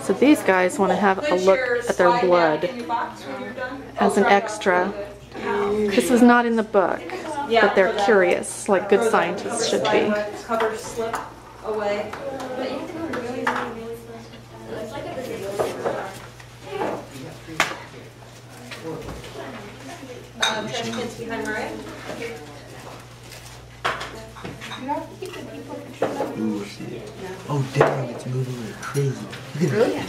So these guys want to have a look at their blood as an extra. This is not in the book, but they're curious, like good scientists should be. Cover slip away. Chest behind Mariah. Ooh, oh damn, it's moving like crazy. Really?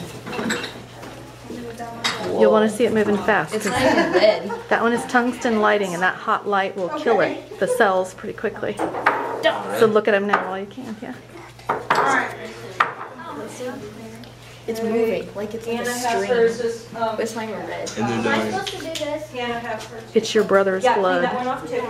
You'll want to see it moving fast. It's not even red. That one is tungsten lighting, and that hot light will kill it, the cells, pretty quickly. So look at them now while you can, yeah. It's moving, like it's like a string. But it's not even red. And they're dying. Hannah has hers. It's your brother's Yeah, clean blood. that one off too.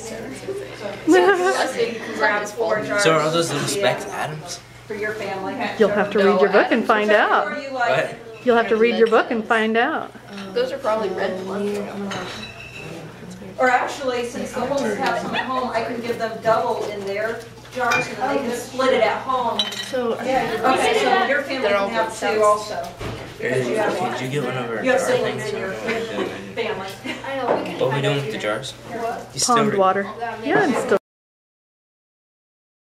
Grab 4 jars So are all those little specks atoms? for your family. You'll have to read your book and find Or out. you like What? You'll have to read your book and find out. Those are probably red blood. Or actually, since the Holmes have some at home, I can give them double in their jars and then they can split it at home. So Okay, so your family They're all can have good 2 cells. also. Did you get one of our You have jar siblings things? in your family. What are we doing with the jars? You still Pond water. Yeah, I'm still